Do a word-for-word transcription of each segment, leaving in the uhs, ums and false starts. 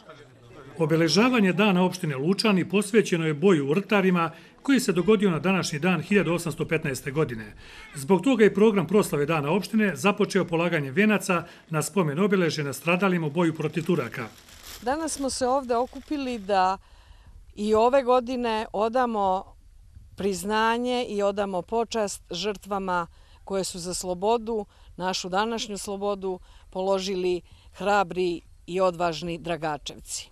Obeležavanje dana opštine Lučani posvećeno je boju u Rtarima koji se dogodio na današnji dan hiljadu osamsto petnaeste. godine. Zbog toga je program proslave dana opštine započeo polaganje venaca na spomen obeležje nastradalima u boju protiv Turaka. Danas smo se ovde okupili da i ove godine odamo priznanje i odamo počast žrtvama koje su za slobodu, našu današnju slobodu, položili hrabri i odvažni Dragačevci.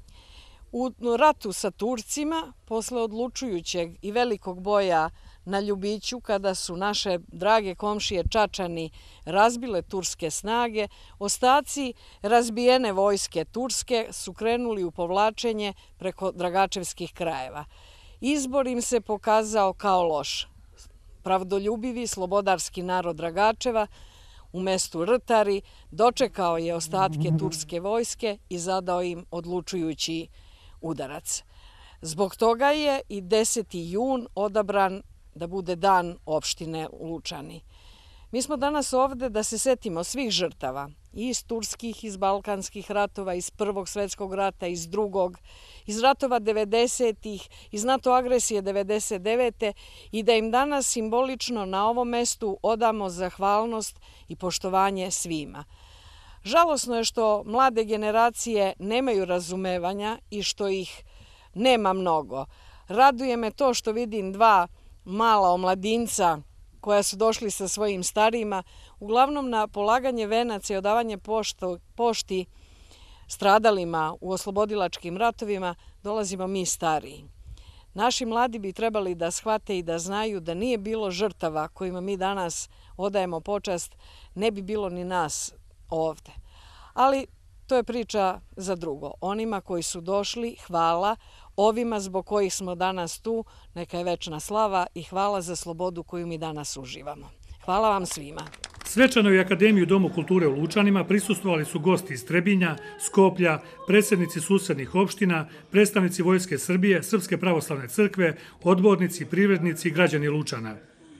U ratu sa Turcima, posle odlučujućeg i velikog boja na Ljubiću, kada su naše drage komšije Čačani razbile turske snage, ostaci razbijene vojske Turske su krenuli u povlačenje preko Dragačevskih krajeva. Izbor im se pokazao kao loš. Pravdoljubivi slobodarski narod Dragačeva u mestu Rtari dočekao je ostatke turske vojske i zadao im odlučujući udarac. Zbog toga je i deseti jun odabran da bude dan opštine Lučani. Mi smo danas ovde da se setimo svih žrtava, i iz turskih, iz balkanskih ratova, iz Prvog svetskog rata, iz Drugog, iz ratova devedesetih, iz NATO agresije devedeset devete i da im danas simbolično na ovom mestu odamo zahvalnost i poštovanje svima. Žalosno je što mlade generacije nemaju razumevanja i što ih nema mnogo. Raduje me to što vidim dva mala omladinca koja su došli sa svojim starijima, uglavnom na polaganje venaca i odavanje pošti stradalima u oslobodilačkim ratovima dolazimo mi stariji. Naši mladi bi trebali da shvate i da znaju da nije bilo žrtava kojima mi danas odajemo počast, ne bi bilo ni nas ovde. Ali to je priča za drugo. Onima koji su došli, hvala. Ovima zbog kojih smo danas tu, neka je večna slava i hvala za slobodu koju mi danas uživamo. Hvala vam svima. Svečanoj akademiji u Domu kulture u Lučanima prisustvovali su gosti iz Trebinja, Skoplja, predsjednici susednih opština, predstavnici Vojske Srbije, Srpske pravoslavne crkve, odbornici, privrednici i građani Lučana.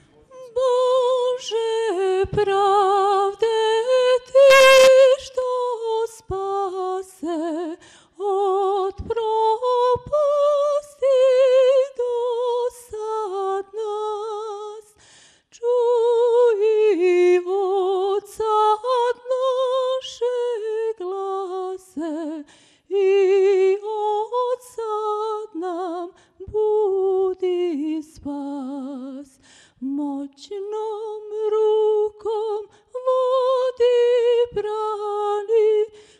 Bože pravde ti što spase od propasti do sad nas, čuj od sad naše glase i od sad nam budi spas. Moćnom rukom vodi brani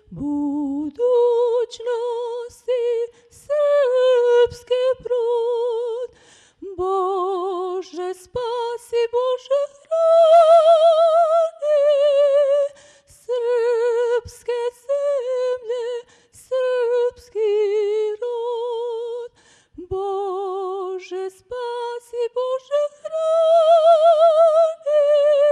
budućnosti srpske brod. Bože spasi, Bože hrani srpske zemlje, srpski rod. Bože spasi, Bože hrani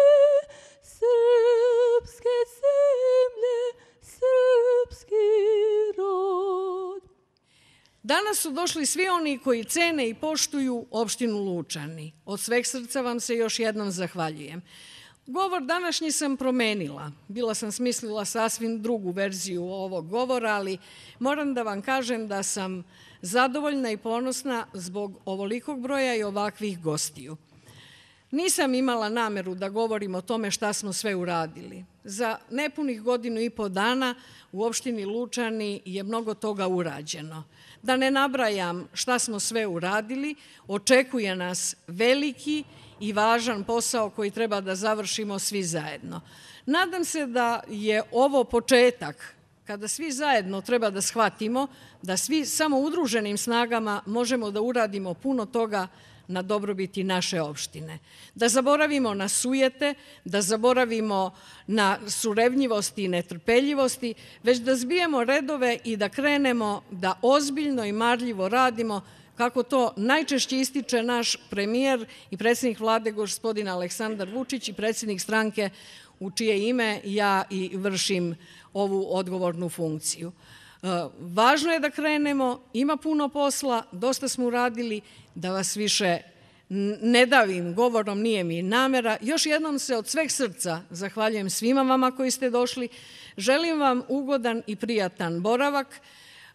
srpske zemlje, srpski rod. Danas su došli svi oni koji cene i poštuju opštinu Lučani. Od sveg srca vam se još jednom zahvaljujem. Govor današnji sam promenila. Bila sam smislila sasvim drugu verziju ovog govora, ali moram da vam kažem da sam zadovoljna i ponosna zbog ovolikog broja i ovakvih gostiju. Nisam imala nameru da govorim o tome šta smo sve uradili. Za nepunih godinu i po dana u opštini Lučani je mnogo toga urađeno. Da ne nabrajam šta smo sve uradili, očekuje nas veliki i važan posao koji treba da završimo svi zajedno. Nadam se da je ovo početak kada svi zajedno treba da shvatimo da svi samo udruženim snagama možemo da uradimo puno toga na dobrobiti naše opštine. Da zaboravimo na sujete, da zaboravimo na surevnjivosti i netrpeljivosti, već da zbijemo redove i da krenemo da ozbiljno i marljivo radimo kako to najčešće ističe naš premijer i predsjednik vlade gospodin Aleksandar Vučić i predsjednik stranke u čije ime ja i vršim ovu odgovornu funkciju. Važno je da krenemo, ima puno posla, dosta smo uradili, da vas više ne davim govorom, nije mi namera. Još jednom se od sveg srca zahvaljujem svima vama koji ste došli. Želim vam ugodan i prijatan boravak.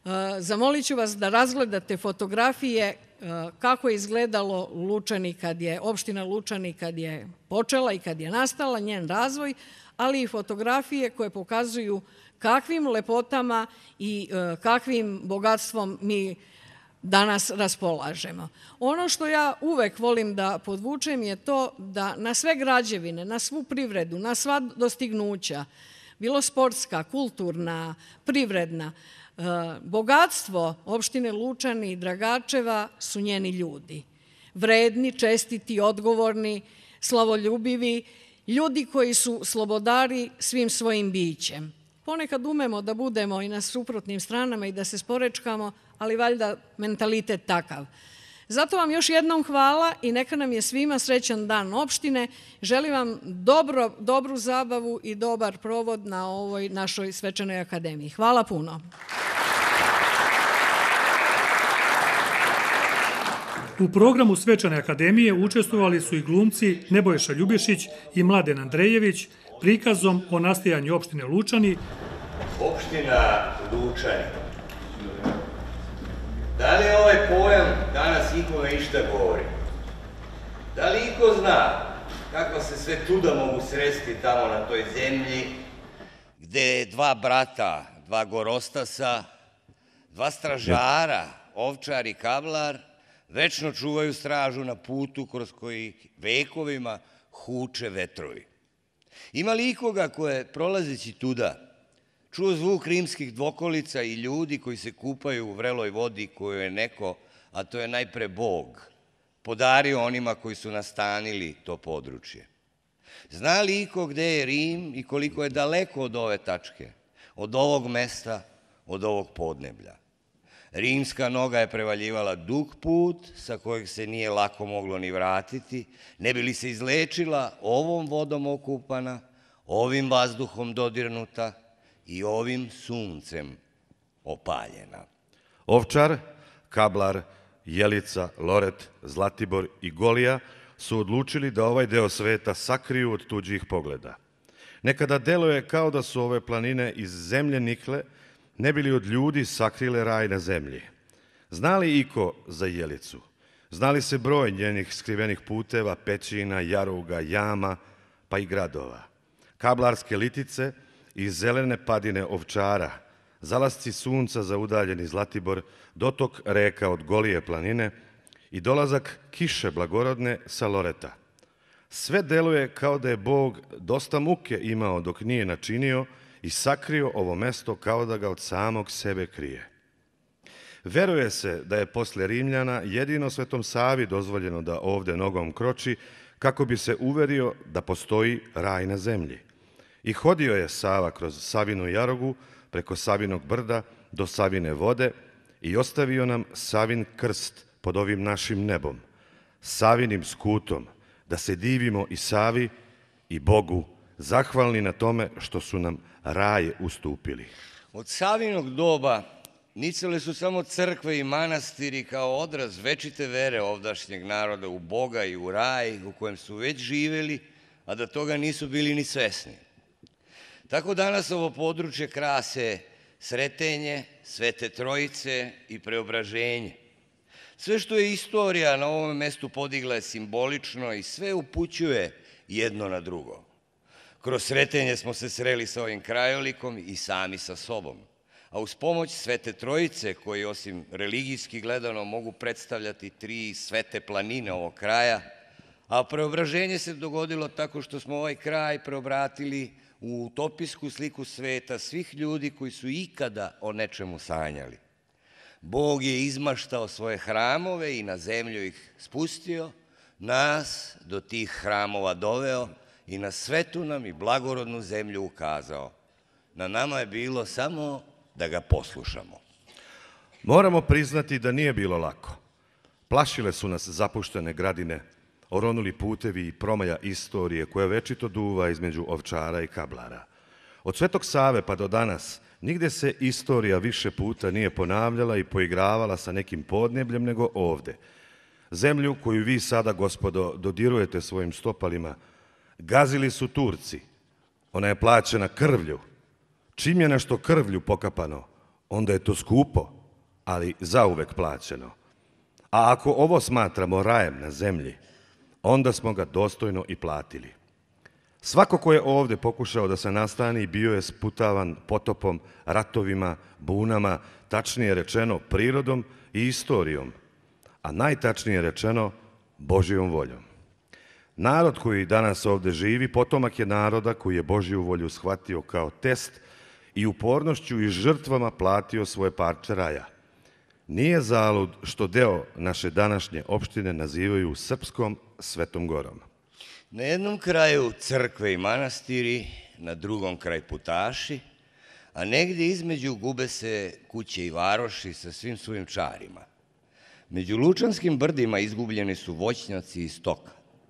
Zamolit ću vas da razgledate fotografije kako je izgledalo Lučani kad je, opština Lučani kad je počela i kad je nastala, njen razvoj, ali i fotografije koje pokazuju kakvim lepotama i kakvim bogatstvom mi danas raspolažemo. Ono što ja uvek volim da podvučem je to da na sve građevine, na svu privredu, na sva dostignuća, bilo sportska, kulturna, privredna, bogatstvo opštine Lučani i Dragačeva su njeni ljudi. Vredni, čestiti, odgovorni, slavoljubivi, ljudi koji su slobodari svim svojim bićem. Ponekad umemo da budemo i na suprotnim stranama i da se sporečkamo, ali valjda mentalitet takav. Zato vam još jednom hvala i neka nam je svima srećan dan opštine. Želim vam dobro, dobru zabavu i dobar provod na ovoj našoj svečanoj akademiji. Hvala puno. U programu Svečane akademije učestvovali su i glumci Nebojša Ljubišić i Mladen Andrejević prikazom o nastajanju opštine Lučani. Opština Lučani. Da li je ovaj pojam danas ikome išta govori? Da li iko zna kako se sve tuda mogu sresti tamo na toj zemlji, gde dva brata, dva gorostasa, dva stražara, Ovčar i Kablar, večno čuvaju stražu na putu kroz koji vekovima huče vetrovi? Ima li ikoga ko je, prolazeći tuda, čuo zvuk rimskih dvokolica i ljudi koji se kupaju u vreloj vodi koju je neko, a to je najpre Bog, podario onima koji su nastanili to područje? Zna li iko gde je Rim i koliko je daleko od ove tačke, od ovog mesta, od ovog podneblja? Rimska noga je prevaljivala dug put sa kojeg se nije lako moglo ni vratiti, ne bi li se izlečila ovom vodom okupana, ovim vazduhom dodirnuta i ovim suncem opaljena. Ovčar, Kablar, Jelica, Loret, Zlatibor i Golija su odlučili da ovaj deo sveta sakriju od tuđih pogleda. Nekada deluje kao da su ove planine iz zemlje nikle, ne bi li od ljudi sakrile raj na zemlji. Zna li iko za Jelicu? Zna li se broj njenih skrivenih puteva, pećina, jaruga, jama, pa i gradova? Kablarske litice i zelene padine Ovčara, zalasci sunca za udaljeni Zlatibor, dotok reka od Golije planine i dolazak kiše blagorodne sa Loreta. Sve deluje kao da je Bog dosta muke imao dok nije načinio i sakrio ovo mesto kao da ga od samog sebe krije. Veruje se da je posle Rimljana jedino Svetom Savi dozvoljeno da ovde nogom kroči kako bi se uverio da postoji raj na zemlji. I hodio je Sava kroz Savinu jarogu, preko Savinog brda do Savine vode i ostavio nam Savin krst pod ovim našim nebom, Savinim skutom, da se divimo i Savi i Bogu, zahvalni na tome što su nam raj ustupili. Od Savinog doba nicale su samo crkve i manastiri kao odraz večite vere ovdašnjeg naroda u Boga i u raj u kojem su već živeli, a da toga nisu bili ni svesni. Tako danas ovo područje krase Sretenje, Svete Trojice i Preobraženje. Sve što je istorija na ovom mestu podigla je simbolično i sve upućuje jedno na drugo. Kroz Sretenje smo se sreli sa ovim krajolikom i sami sa sobom. A uz pomoć Svete Trojice, koji osim religijski gledano mogu predstavljati tri svete planine ovog kraja, a preobraženje se dogodilo tako što smo ovaj kraj preobratili u utopijsku sliku sveta svih ljudi koji su ikada o nečemu sanjali. Bog je izmaštao svoje hramove i na zemlju ih spustio, nas do tih hramova doveo i na svetu nam i blagorodnu zemlju ukazao. Na nama je bilo samo da ga poslušamo. Moramo priznati da nije bilo lako. Plašile su nas zapuštene gradine, oronuli putevi i promaja istorije koja večito duva između Ovčara i Kablara. Od Svetog Save pa do danas nigde se istorija više puta nije ponavljala i poigravala sa nekim podnebljem nego ovde. Zemlju koju vi sada, gospodo, dodirujete svojim stopalima, gazili su Turci. Ona je plaćena krvlju. Čim je nešto krvlju pokapano, onda je to skupo. ali zauvek plaćeno. A ako ovo smatramo rajem na zemlji, onda smo ga dostojno i platili. Svako ko je ovde pokušao da se nastani bio je sputavan potopom, ratovima, bunama, tačnije rečeno prirodom i istorijom, a najtačnije rečeno Božijom voljom. Narod koji danas ovde živi potomak je naroda koji je Božiju volju shvatio kao test i upornošću i žrtvama platio svoje parče raja. Nije zalud što deo naše današnje opštine nazivaju Srpskom Svetom Gorom. Na jednom kraju crkve i manastiri, na drugom kraj putaši, a negdje između gube se kuće i varoši sa svim svojim čarima. Među Lučanskim brdima izgubljeni su voćnjaci i stoka.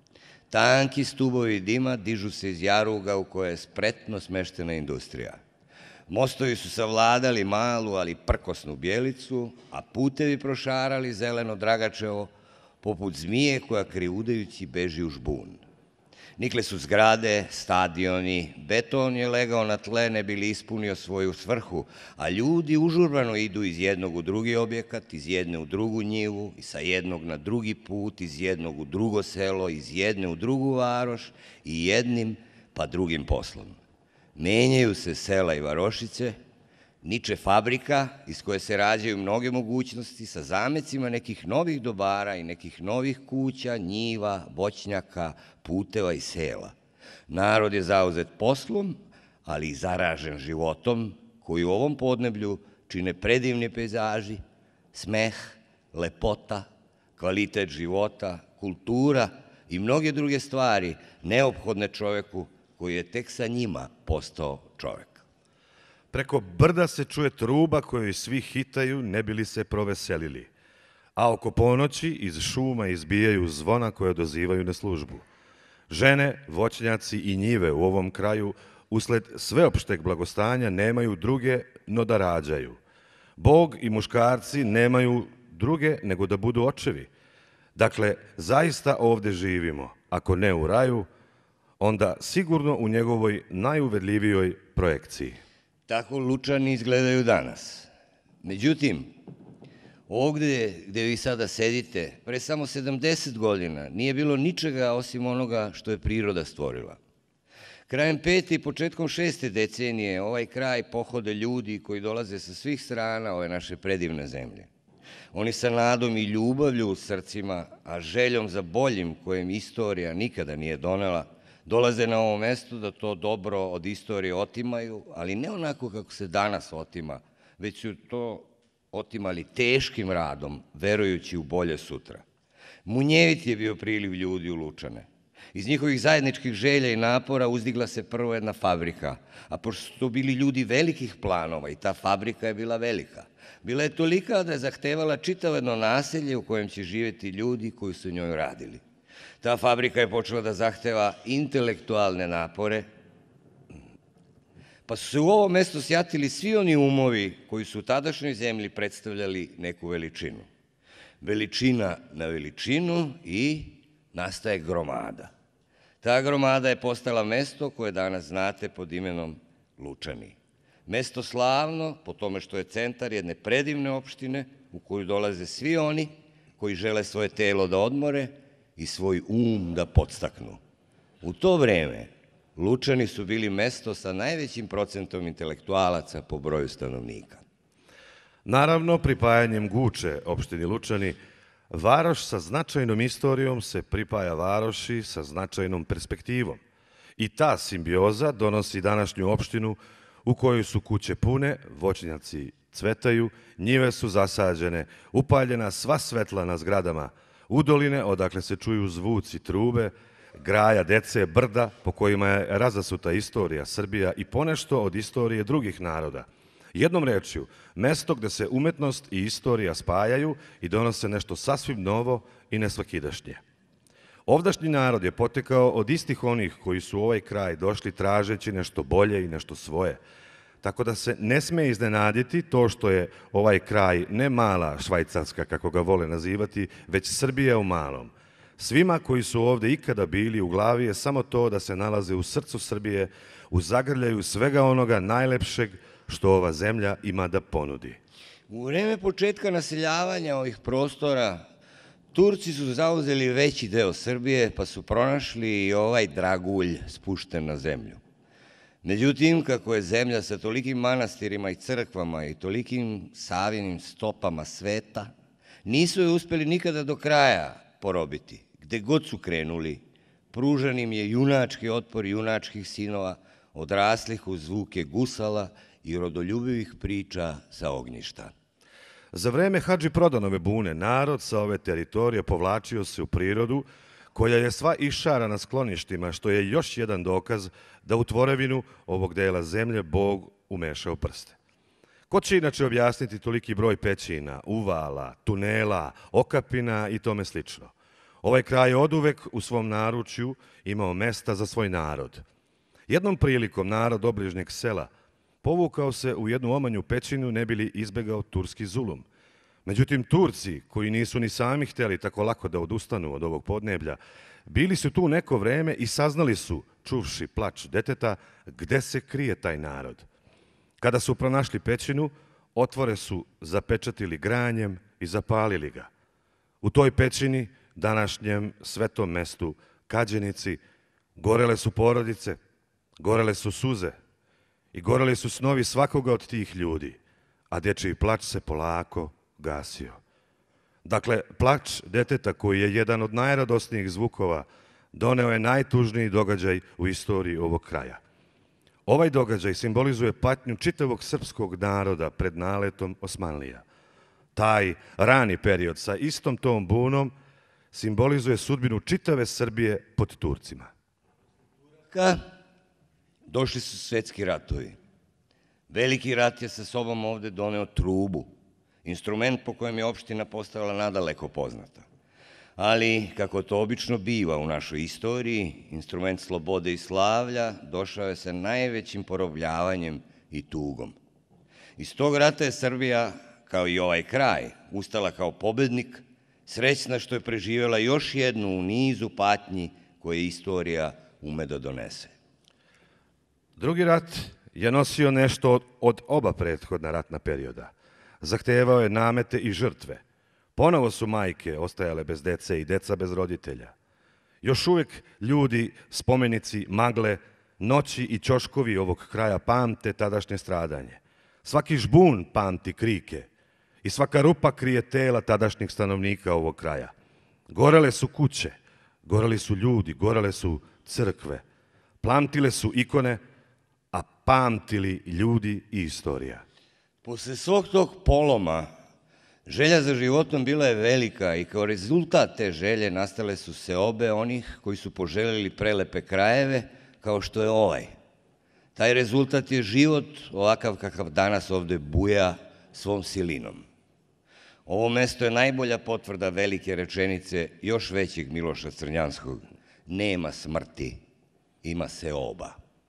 Tanki stubovi dima dižu se iz jaruga u koje je spretno smeštena industrija. Mostovi su savladali malu, ali prkosnu Bjelicu, a putevi prošarali zeleno Dragačevo, poput zmije koja kriudajući beži u žbun. Nikle su zgrade, stadioni, beton je legao na tle ne bi li ispunio svoju svrhu, a ljudi užurbano idu iz jednog u drugi objekat, iz jedne u drugu njivu, i sa jednog na drugi put, iz jednog u drugo selo, iz jedne u drugu varoš i jednim pa drugim poslom. Menjaju se sela i varošice, niče fabrika iz koje se rađaju mnoge mogućnosti sa zamecima nekih novih dobara i nekih novih kuća, njiva, voćnjaka, puteva i sela. Narod je zauzet poslom, ali i zaražen životom, koji u ovom podneblju čine predivni pejzaži, smeh, lepota, kvalitet života, kultura i mnoge druge stvari neophodne čoveku koji je tek sa njima postao čovek. Preko brda se čuje truba koju svi hitaju ne bi li se proveselili, a oko ponoći iz šuma izbijaju zvona koje odozivaju na službu. Žene, voćnjaci i njive u ovom kraju usled sveopšteg blagostanja nemaju druge no da rađaju. Bog i muškarci nemaju druge nego da budu očevi. Dakle, zaista ovde živimo, ako ne u raju, onda sigurno u njegovoj najuvedljivijoj projekciji. Tako Lučani izgledaju danas. Međutim, ovdje gdje vi sada sedite, pre samo sedamdeset godina nije bilo ničega osim onoga što je priroda stvorila. Krajem pete i početkom šeste decenije ovaj kraj pohode ljudi koji dolaze sa svih strana ove naše predivne zemlje. Oni sa nadom i ljubavlju u srcima, a željom za boljim kojem istorija nikada nije donela, dolaze na ovo mesto da to dobro od istorije otimaju, ali ne onako kako se danas otima, već su to otimali teškim radom, verujući u bolje sutra. Munjevit je bio priliv ljudi u Lučane. Iz njihovih zajedničkih želja i napora uzdigla se prvo jedna fabrika, a pošto su to bili ljudi velikih planova i ta fabrika je bila velika, bila je tolika da je zahtevala čitavo jedno naselje u kojem će živjeti ljudi koji su u njoj radili. Ta fabrika je počela da zahteva intelektualne napore, pa su se u ovo mesto sjatili svi oni umovi koji su u tadašnjoj zemlji predstavljali neku veličinu. Veličina na veličinu i nastaje gromada. Ta gromada je postala mesto koje danas znate pod imenom Lučani. Mesto slavno po tome što je centar jedne predivne opštine u koju dolaze svi oni koji žele svoje telo da odmore i svoj um da podstaknu. U to vreme Lučani su bili mesto sa najvećim procentom intelektualaca po broju stanovnika. Naravno, pripajanjem Guče opštini Lučani, varoš sa značajnom istorijom se pripaja varoši sa značajnom perspektivom. I ta simbioza donosi današnju opštinu u kojoj su kuće pune, voćnjaci cvetaju, njive su zasađene, upaljena sva svetla na zgradama, udoline odakle se čuju zvuci trube, graja, dece, brda po kojima je razasuta istorija Srbija i ponešto od istorije drugih naroda. Jednom rečju, mesto gde se umetnost i istorija spajaju i donose nešto sasvim novo i nesvakidašnje. Ovdašnji narod je potekao od istih onih koji su u ovaj kraj došli tražeći nešto bolje i nešto svoje. Tako da se ne sme iznenaditi to što je ovaj kraj ne mala Švajcarska, kako ga vole nazivati, već Srbija u malom. Svima koji su ovde ikada bili u glavi je samo to da se nalaze u srcu Srbije, u zagrljaju svega onoga najlepšeg što ova zemlja ima da ponudi. U vreme početka naseljavanja ovih prostora, Turci su zauzeli veći deo Srbije, pa su pronašli i ovaj dragulj spušten na zemlju. Međutim, kako je zemlja sa tolikim manastirima i crkvama i tolikim Savinim stopama sveta, nisu je uspeli nikada do kraja porobiti. Gde god su krenuli, pružan im je junački otpor junačkih sinova, odraslih uz zvuke gusala i rodoljubivih priča sa ognjišta. Za vreme Hadži Prodanove bune narod sa ove teritorije povlačio se u prirodu, koja je sva išarana skloništima, što je još jedan dokaz da u tvorevinu ovog dela zemlje Bog umešao prste. Ko će inače objasniti toliki broj pećina, uvala, tunela, okapina i tome slično? Ovaj kraj je oduvek u svom naručju imao mesta za svoj narod. Jednom prilikom narod obližnjeg sela povukao se u jednu omanju pećinu ne bi li izbegao turski zulum. Međutim, Turci, koji nisu ni sami hteli tako lako da odustanu od ovog podneblja, bili su tu neko vreme i saznali su, čuvši plač deteta, gde se krije taj narod. Kada su pronašli pećinu, otvore su zapečatili granjem i zapalili ga. U toj pećini, današnjem svetom mestu Kađenici, gorele su porodice, gorele su suze i goreli su snovi svakoga od tih ljudi, a dečiji plač se polako gasio. Dakle, plač deteta koji je jedan od najradosnijih zvukova doneo je najtužniji događaj u istoriji ovog kraja. Ovaj događaj simbolizuje patnju čitavog srpskog naroda pred naletom Osmanlija. Taj rani period sa istom tom bunom simbolizuje sudbinu čitave Srbije pod Turcima. Ka došli su svetski ratovi. Veliki rat je sa sobom ovde doneo trubu, instrument po kojem je opština postala nadaleko poznata. Ali, kako to obično biva u našoj istoriji, instrument slobode i slavlja došao je sa najvećim porobljavanjem i tugom. Iz tog rata je Srbija, kao i ovaj kraj, ustala kao pobednik, srećna što je preživjela još jednu u nizu patnji koje istorija ume da donese. Drugi rat je nosio nešto od oba prethodna ratna perioda. Zahtevao je namete i žrtve. Ponovo su majke ostajale bez dece i deca bez roditelja. Još uvek ljudi, spomenici, magle, noći i ćoškovi ovog kraja pamte tadašnje stradanje. Svaki žbun pamti krike i svaka rupa krije tela tadašnjih stanovnika ovog kraja. Gorele su kuće, goreli su ljudi, gorele su crkve, plamtile su ikone, a pamtili ljudi i istorija. Posle svog tog poloma, želja za životom bila je velika i kao rezultat te želje nastale su seobe onih koji su poželjeli prelepe krajeve kao što je ovaj. Taj rezultat je život ovakav kakav danas ovde buja svom silinom. Ovo mesto je najbolja potvrda velike rečenice još većeg Miloša Crnjanskog. Nema smrti, ima seoba.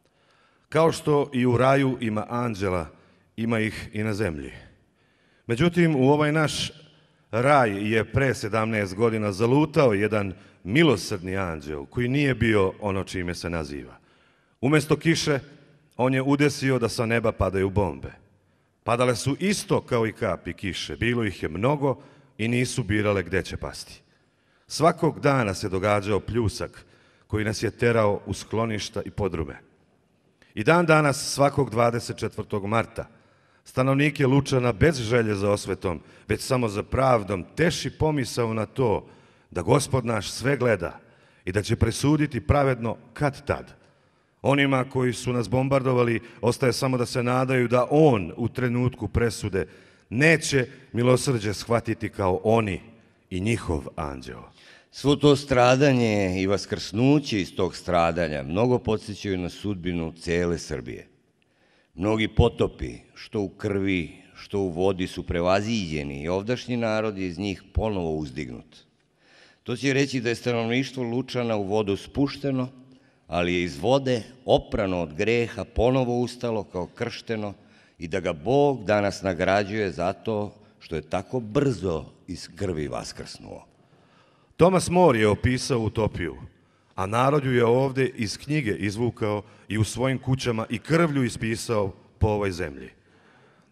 Kao što i u raju ima anđela, ima ih i na zemlji. Međutim, u ovaj naš raj je pre sedamnaest godina zalutao jedan milosrdni anđel koji nije bio ono čime se naziva. Umesto kiše, on je udesio da sa neba padaju bombe. Padale su isto kao i kapi kiše, bilo ih je mnogo i nisu birale gde će pasti. Svakog dana se događao pljusak koji nas je terao u skloništa i podrume. I dan danas, svakog dvadeset četvrtog marta, stanovnike Lučana bez želje za osvetom, već samo za pravdom, teši pomisao na to da Gospod naš sve gleda i da će presuditi pravedno kad tad. Onima koji su nas bombardovali ostaje samo da se nadaju da on u trenutku presude neće milosrđe shvatiti kao oni i njihov anđeo. Svo to stradanje i vaskrsnuće iz tog stradanja mnogo podsjećaju na sudbinu cele Srbije. Mnogi potopi, što u krvi, što u vodi, su prevaziđeni i ovdašnji narod je iz njih ponovo uzdignut. To će reći da je stanovništvo Lučana u vodu spušteno, ali je iz vode, oprano od greha, ponovo ustalo kao kršteno i da ga Bog danas nagrađuje zato što je tako brzo iz krvi vaskrsnuo. Tomas More je opisao utopiju, a narod ju je ovde iz knjige izvukao i u svojim kućama i krvlju ispisao po ovoj zemlji.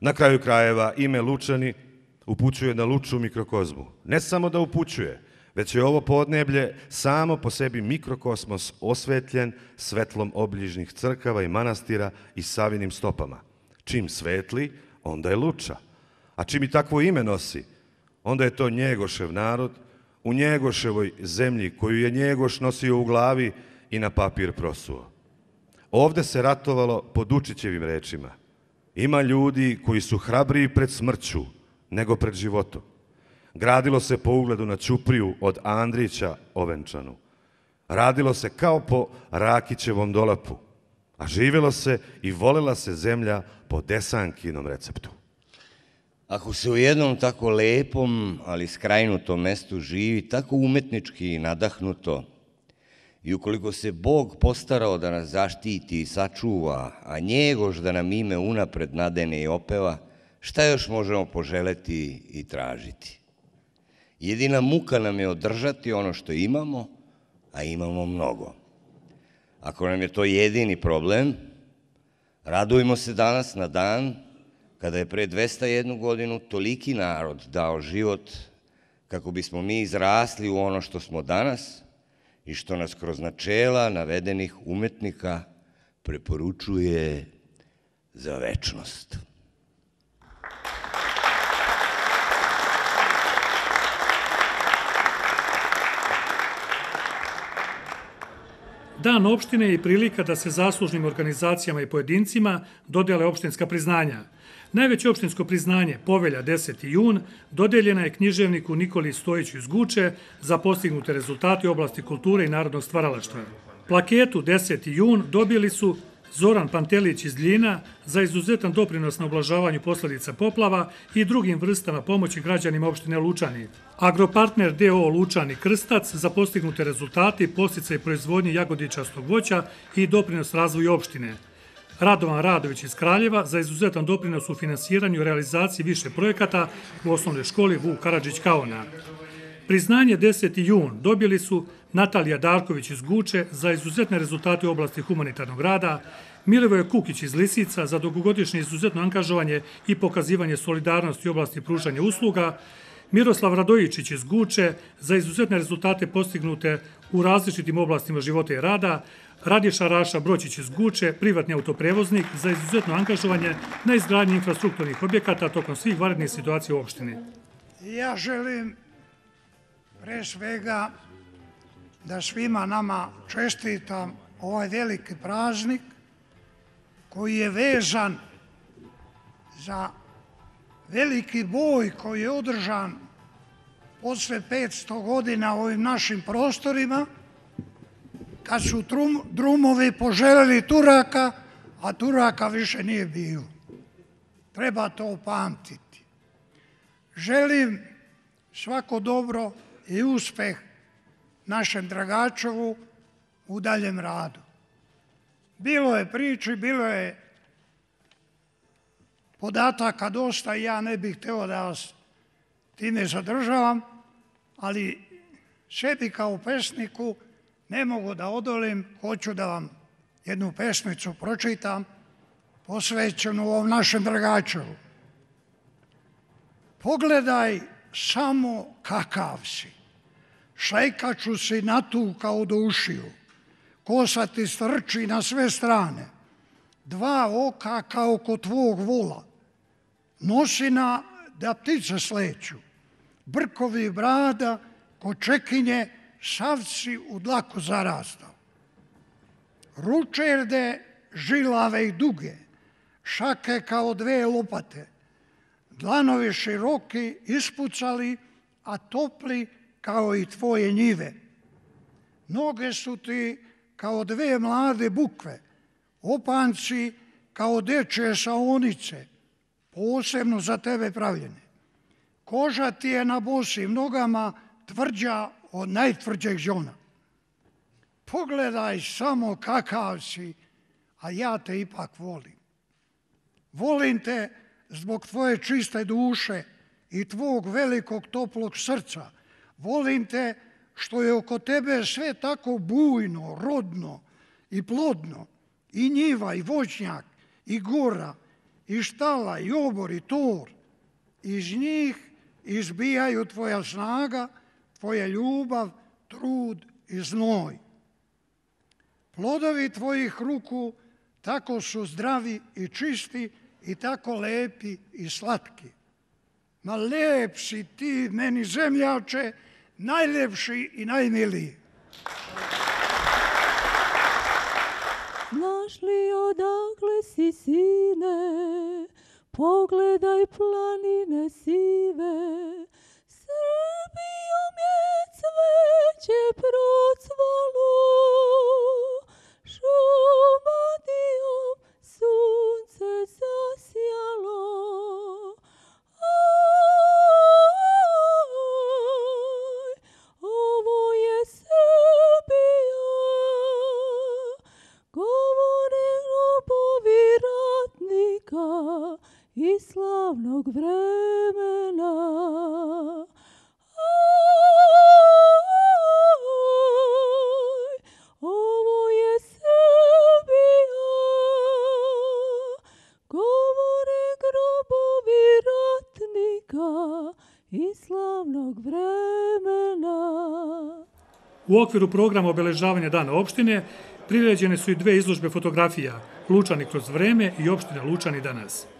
Na kraju krajeva ime Lučani upućuje na Luču mikrokozmu. Ne samo da upućuje, već je ovo podneblje samo po sebi mikrokosmos osvetljen svetlom obližnjih crkava i manastira i savinim stopama. Čim svetli, onda je Luča. A čim i takvo ime nosi, onda je to Njegošev narod u Njegoševoj zemlji koju je Njegoš nosio u glavi i na papir prosuo. Ovde se ratovalo po Dučićevim rečima. Ima ljudi koji su hrabriji pred smrću nego pred životom. Gradilo se po ugledu na Ćupriju od Andrića ovenčanu. Radilo se kao po Rakićevom dolapu, a živjelo se i volela se zemlja po Desankinom receptu. Ako se u jednom tako lepom, ali skrajnutom mestu živi, tako umetnički i nadahnuto, i ukoliko se Bog postarao da nas zaštiti i sačuva, a Njegoš da nam ime unapred nadene i opeva, šta još možemo poželeti i tražiti? Jedina muka nam je održati ono što imamo, a imamo mnogo. Ako nam je to jedini problem, radujmo se danas na dan kada je pre dvesta jednu godinu toliki narod dao život kako bismo mi izrasli u ono što smo danas i što nas kroz načela navedenih umetnika preporučuje za večnost. Dan opštine je i prilika da se zaslužnim organizacijama i pojedincima dodele opštinska priznanja. Najveće opštinsko priznanje, Povelja deseti jun, dodeljena je književniku Nikoli Stojiću iz Guče za postignute rezultate u oblasti kulture i narodnog stvaralaštva. Plaketu deseti jun dobili su Zoran Pantelić iz Ljina za izuzetan doprinos na ublažavanju posledica poplava i drugim vrstama pomoći građanima opštine Lučani. Agropartner D O Lučani Krstac za postignute rezultate i podsticaj proizvodnje jagodičastog voća i doprinos razvoju opštine. Radovan Radović iz Kraljeva za izuzetan doprinos u finansiranju i realizaciji više projekata u osnovnoj školi Vuk Karadžić Kaona. Priznanje deseti jun dobili su Natalija Darković iz Guče za izuzetne rezultate u oblasti humanitarnog rada, Milivoje Kukić iz Lisica za dugogodišnje izuzetno angažovanje i pokazivanje solidarnosti u oblasti pružanja usluga, Miroslav Radojičić iz Guče za izuzetne rezultate postignute u različitim oblastima života i rada, Radiša Raša Broćić iz Guče, privatni autoprevoznik za izuzetno angažovanje na izgradnji infrastrukturnih objekata tokom svih vanrednih situacija u opštini. Ja želim pre svega da svima nama čestitam ovaj veliki praznik koji je vezan za veliki boj koji je održan posle petsto godina u ovim našim prostorima, kad su drumovi poželjeli Turaka, a Turaka više nije bilo. Treba to pamtiti. Želim svako dobro i uspeh našem Dragačevu u daljem radu. Bilo je priči, bilo je podataka dosta i ja ne bih hteo da vas time zadržavam, ali sebi kao pesniku ne mogu da odolim, hoću da vam jednu pesmicu pročitam, posvećenu ovom našem Dragačevu. Pogledaj samo kakav si, šajkaču si natukao do ušiju, kosa ti strči na sve strane, dva oka kao kod tvog vola, nosina da ptice sleću, brkovi brada ko čekinje, savci u dlaku zarastao. Ručerde žilave i duge, šake kao dve lopate, dlanovi široki ispucali, a topli kao i tvoje njive. Noge su ti kao dve mlade bukve, opanci kao dečje saonice, posebno za tebe pravljene. Koža ti je na bosim nogama tvrđa od najtvrđeg žona. Pogledaj samo kakav si, a ja te ipak volim. Volim te zbog tvoje čiste duše i tvog velikog toplog srca. Volim te što je oko tebe sve tako bujno, rodno i plodno, i njiva, i voćnjak, i gora, i štala, i obor, i tor. Iz njih izbijaju tvoja snaga, tvoja ljubav, trud i znoj. Plodovi tvojih ruku tako su zdravi i čisti i tako lepi i slatki. Ma lep si ti meni, zemljače, najlepši i najmiliji. Znaš li odakle si, sine, pogledaj planine sive, Srbijom je cveće procvalo, Šumadijom sunce zasjalo. Aj, ovo je Srbija, govore grobovi ratnika i slavnog vremena. Aj, ovo je Srbija, govore grobovi ratnika i slavnog vremena. U okviru programa obeležavanja Dana opštine priređene su i dve izložbe fotografija Lučani kroz vreme i opština Lučani danas.